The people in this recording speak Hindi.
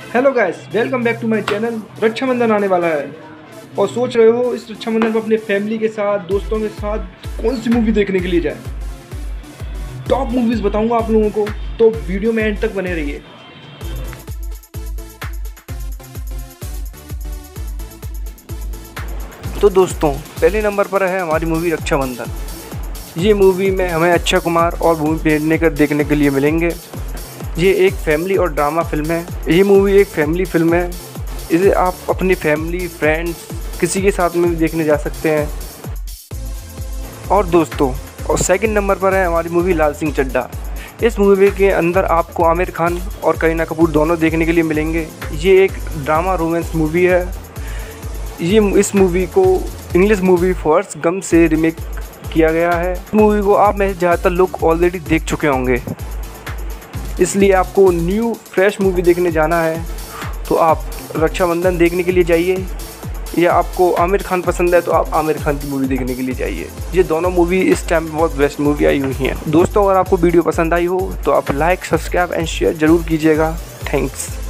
Hello guys, welcome back to my channel. Rakshabandhan आने वाला है और सोच रहे हो इस रक्षाबंधन को अपने फैमिली के साथ, दोस्तों के साथ कौन सी मूवी देखने के लिए जाए। टॉप मूवीज़ बताऊंगा आप लोगों को, तो वीडियो में एंड तक बने रहिए। तो दोस्तों, पहले नंबर पर है हमारी मूवी रक्षाबंधन। ये मूवी में हमें अक्षय कुमार और भूमि पेडनेकर देखने के लिए मिलेंगे। ये एक फैमिली और ड्रामा फिल्म है। ये मूवी एक फैमिली फिल्म है। इसे आप अपनी फैमिली, फ्रेंड्स, किसी के साथ में भी देखने जा सकते हैं। और दोस्तों, और सेकंड नंबर पर है हमारी मूवी लाल सिंह चड्ढा। इस मूवी के अंदर आपको आमिर खान और करीना कपूर दोनों देखने के लिए मिलेंगे। ये एक ड्रामा रोमांस मूवी है। इस मूवी को इंग्लिश मूवी फॉरेस्ट गंप से रीमेक किया गया है। इस मूवी को आप में ज़्यादातर लोग ऑलरेडी देख चुके होंगे, इसलिए आपको न्यू फ्रेश मूवी देखने जाना है तो आप रक्षाबंधन देखने के लिए जाइए, या आपको आमिर खान पसंद है तो आप आमिर खान की मूवी देखने के लिए जाइए। ये दोनों मूवी इस टाइम बहुत बेस्ट मूवी आई हुई हैं। दोस्तों, अगर आपको वीडियो पसंद आई हो तो आप लाइक, सब्सक्राइब एंड शेयर ज़रूर कीजिएगा। थैंक्स।